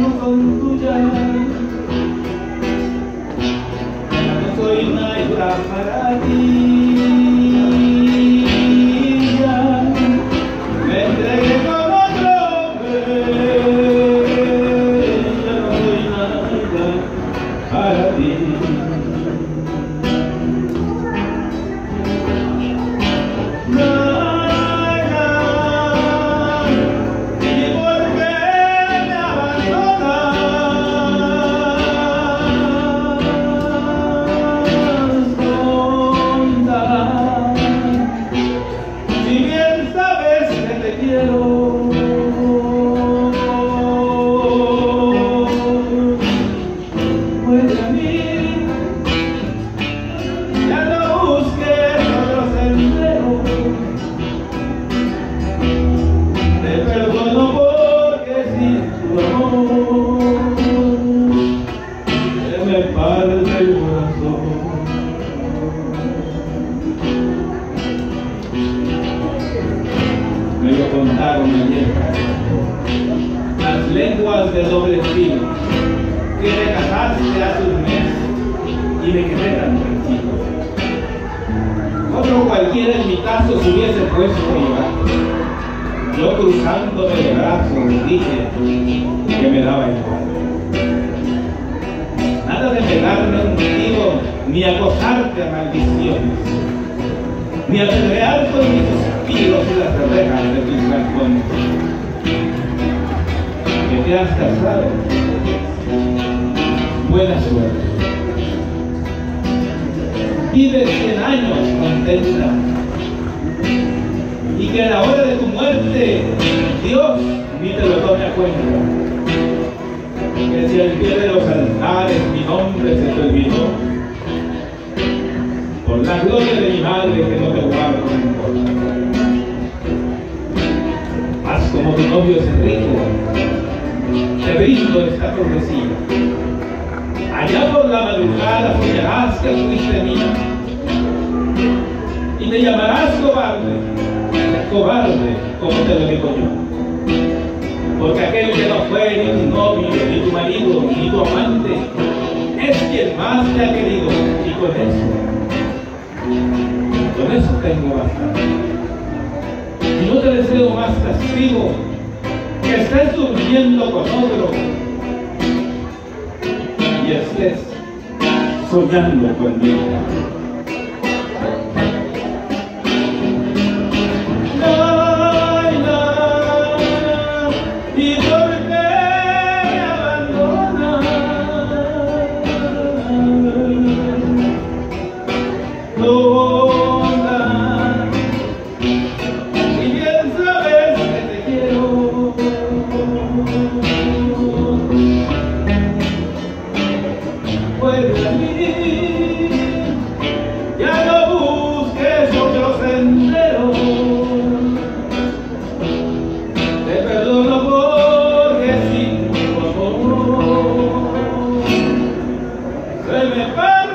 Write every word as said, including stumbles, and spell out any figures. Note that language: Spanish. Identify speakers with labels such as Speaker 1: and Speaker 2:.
Speaker 1: son tuyas. Ya no soy nada para ti. Ya me entregué con otro hombre. Ya no soy nada para ti. Me lo contaron ayer. Las lenguas de doble filo, que me casaste hace un mes y me quedé tan tranquilo. Otro cualquiera en mi caso se hubiese puesto a llorar. Yo cruzándome de brazos dije que me daba igual. Nada de pegarme un tiro ni acosarte a maldiciones, ni apedrear con mis suspiros y las rejas de tus balcones. Que te has casado, buena suerte. Vives cien años contenta, y que a la hora de tu muerte Dios ni te lo tome a cuenta. Que si al pie de los altares mi nombre se te olvidó, por la gloria de mi madre que no te guardo no importa. Haz como tu novio es rico, te brindo esta profecía. Allá por la madrugada soñarás que fuiste mía, y me llamarás cobarde, cobarde como te lo digo yo. Porque aquel que no fue ni tu novio, ni tu marido, ni tu amante, es quien más te ha querido, y con eso Con eso tengo bastante. Y no te deseo más castigo que estés durmiendo con otro y estés soñando conmigo. Vuelve a mí, ya no busques otro sendero. Te perdono porque sin tu amor se me parte